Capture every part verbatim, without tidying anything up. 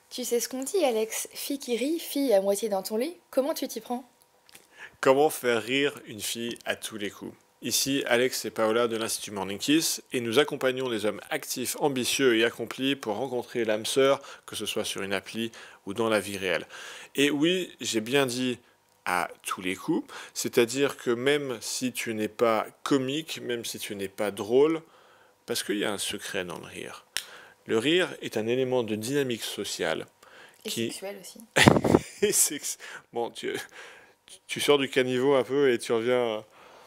Tu sais ce qu'on dit, Alex? Fille qui rit, fille à moitié dans ton lit. Comment tu t'y prends? Comment faire rire une fille à tous les coups? Ici, Alex et Paola de l'Institut Morning Kiss et nous accompagnons les hommes actifs, ambitieux et accomplis pour rencontrer l'âme sœur, que ce soit sur une appli ou dans la vie réelle. Et oui, j'ai bien dit à tous les coups, c'est-à-dire que même si tu n'es pas comique, même si tu n'es pas drôle, parce qu'il y a un secret dans le rire. Le rire est un élément de dynamique sociale Et qui... sexuel aussi. et sex- Bon, tu, tu sors du caniveau un peu et tu reviens...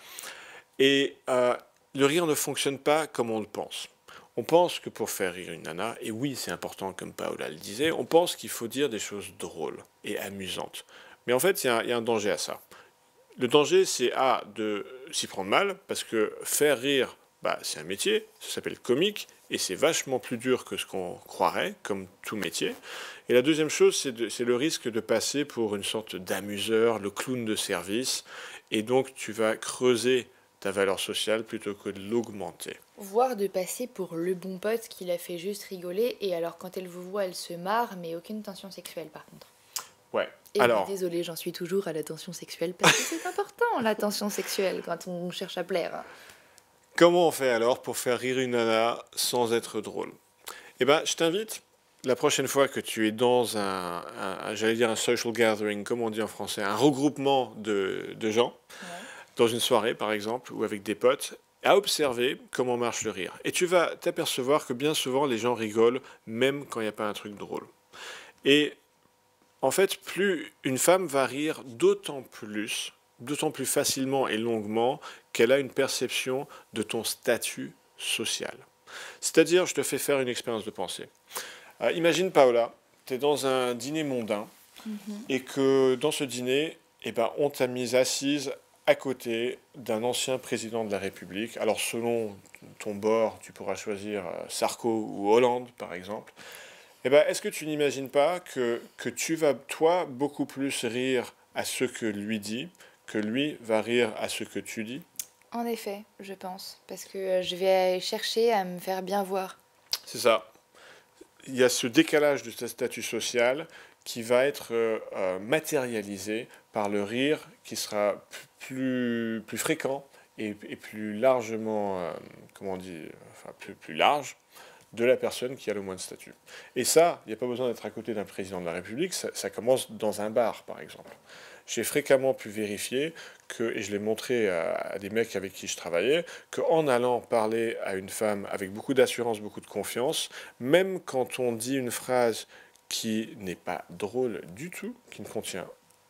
Et euh, le rire ne fonctionne pas comme on le pense. On pense que pour faire rire une nana, et oui c'est important comme Paola le disait, on pense qu'il faut dire des choses drôles et amusantes. Mais en fait il y, y a un danger à ça. Le danger c'est A, de s'y prendre mal, parce que faire rire, bah, c'est un métier, ça s'appelle comique, et c'est vachement plus dur que ce qu'on croirait, comme tout métier. Et la deuxième chose, c'est le risque de passer pour une sorte d'amuseur, le clown de service, et donc tu vas creuser ta valeur sociale plutôt que de l'augmenter. Voire de passer pour le bon pote qui la fait juste rigoler, et alors quand elle vous voit, elle se marre, mais aucune tension sexuelle par contre. Ouais. Et Alors, oui, désolée, j'en suis toujours à la tension sexuelle, parce que c'est important la tension sexuelle quand on cherche à plaire. comment on fait alors pour faire rire une nana sans être drôle? Eh ben, je t'invite, la prochaine fois que tu es dans un, un- un- j'allais dire un social gathering, comme on dit en français, un regroupement de, de gens, Ouais. dans une soirée par exemple, ou avec des potes, à observer comment marche le rire. Et tu vas t'apercevoir que bien souvent les gens rigolent, même quand il n'y a pas un truc drôle. Et en fait, plus une femme va rire, d'autant plus, d'autant plus facilement et longuement qu'elle a une perception de ton statut social. C'est-à-dire, je te fais faire une expérience de pensée. Euh, imagine, Paola, tu es dans un dîner mondain Mhm. et que dans ce dîner, eh ben, on t'a mise assise à côté d'un ancien président de la République. Alors, selon ton bord, tu pourras choisir euh, Sarko ou Hollande, par exemple. Eh ben, est-ce que tu n'imagines pas que, que tu vas, toi, beaucoup plus rire à ce que lui dit que lui va rire à ce que tu dis? En effet, je pense, parce que euh, je vais chercher à me faire bien voir. C'est ça. Il y a ce décalage de ce statut social qui va être euh, euh, matérialisé par le rire qui sera plus, plus fréquent et, et plus largement, euh, comment on dit, enfin plus, plus large de la personne qui a le moins de statut. Et ça, il n'y a pas besoin d'être à côté d'un président de la République, ça, ça commence dans un bar, par exemple. J'ai fréquemment pu vérifier que, et je l'ai montré à, à des mecs avec qui je travaillais, qu'en allant parler à une femme avec beaucoup d'assurance, beaucoup de confiance, même quand on dit une phrase qui n'est pas drôle du tout, qui ne contient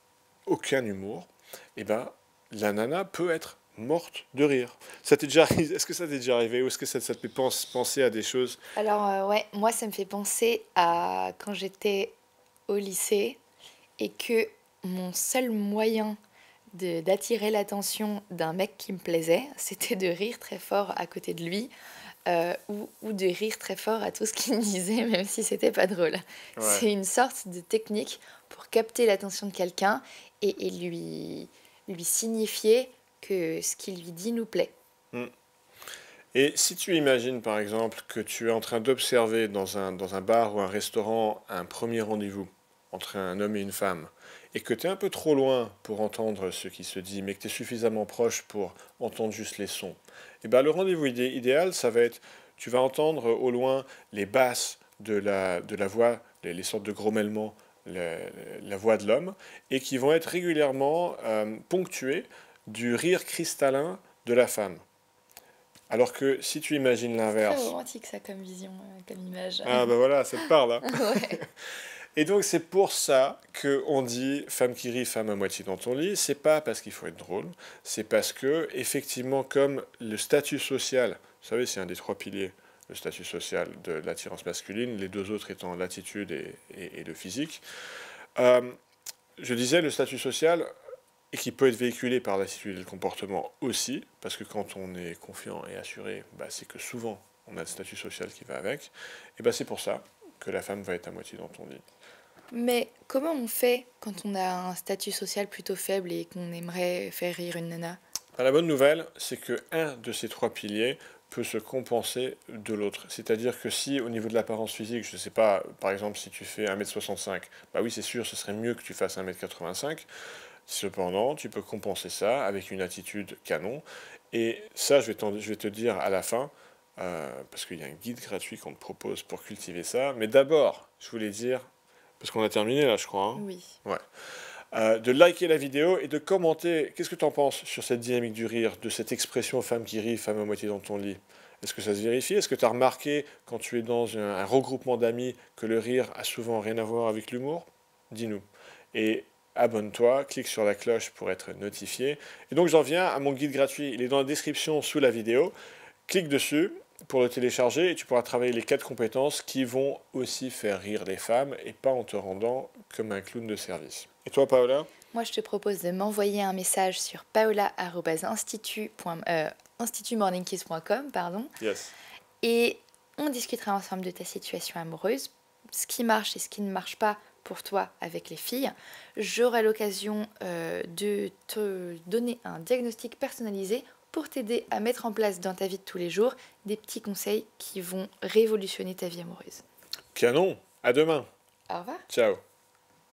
aucun humour, eh ben, la nana peut être morte de rire. Ça t'est déjà arrivé? Est-ce que ça t'est déjà arrivé ou est-ce que ça, ça te fait penser à des choses? Alors, euh, ouais, moi, ça me fait penser à quand j'étais au lycée et que mon seul moyen de d'attirer l'attention d'un mec qui me plaisait, c'était de rire très fort à côté de lui euh, ou, ou de rire très fort à tout ce qu'il disait, même si c'était pas drôle. Ouais. C'est une sorte de technique pour capter l'attention de quelqu'un et, et lui, lui signifier que ce qu'il lui dit nous plaît. Hmm. Et si tu imagines par exemple que tu es en train d'observer dans un, dans un bar ou un restaurant un premier rendez-vous entre un homme et une femme, et que tu es un peu trop loin pour entendre ce qui se dit, mais que tu es suffisamment proche pour entendre juste les sons, et ben le rendez-vous idé idéal, ça va être, tu vas entendre au loin les basses de la, de la voix, les, les sortes de grommellements, la, la voix de l'homme, et qui vont être régulièrement euh, ponctuées du rire cristallin de la femme. Alors que si tu imagines C'est très l'inverse, romantique ça comme vision, euh, comme image. ah ben voilà, ça te parle, hein. Ouais. Et donc c'est pour ça qu'on dit femme qui rit, femme à moitié dans ton lit. C'est pas parce qu'il faut être drôle, c'est parce que effectivement comme le statut social, vous savez c'est un des trois piliers, le statut social de l'attirance masculine, les deux autres étant l'attitude et, et, et le physique. Euh, je disais le statut social et qui peut être véhiculé par l'attitude et le comportement aussi, parce que quand on est confiant et assuré, bah, c'est que souvent on a le statut social qui va avec, et bah, c'est pour ça que la femme va être à moitié dans ton lit. Mais comment on fait quand on a un statut social plutôt faible et qu'on aimerait faire rire une nana? Bah, la bonne nouvelle, c'est que un de ces trois piliers peut se compenser de l'autre. C'est-à-dire que si au niveau de l'apparence physique, je ne sais pas, par exemple si tu fais un mètre soixante-cinq, bah oui c'est sûr ce serait mieux que tu fasses un mètre quatre-vingt-cinq, cependant tu peux compenser ça avec une attitude canon, et ça je vais, je vais te dire à la fin, euh, parce qu'il y a un guide gratuit qu'on te propose pour cultiver ça, mais d'abord je voulais dire, parce qu'on a terminé là je crois, hein Oui. Ouais. Euh, de liker la vidéo et de commenter. Qu'est-ce que tu en penses sur cette dynamique du rire, de cette expression femme qui rit, femme à moitié dans ton lit? Est-ce que ça se vérifie? Est-ce que tu as remarqué, quand tu es dans un, un regroupement d'amis, que le rire a souvent rien à voir avec l'humour? Dis-nous. Et abonne-toi, clique sur la cloche pour être notifié. Et donc j'en viens à mon guide gratuit. Il est dans la description sous la vidéo. Clique dessus pour le télécharger et tu pourras travailler les quatre compétences qui vont aussi faire rire les femmes et pas en te rendant comme un clown de service. Et toi, Paola? Moi, je te propose de m'envoyer un message sur paola arobase institut morning kiss point com, pardon. Yes. Et on discutera ensemble de ta situation amoureuse, ce qui marche et ce qui ne marche pas pour toi avec les filles. J'aurai l'occasion euh, de te donner un diagnostic personnalisé pour t'aider à mettre en place dans ta vie de tous les jours des petits conseils qui vont révolutionner ta vie amoureuse. Canon, à demain. Au revoir. Ciao.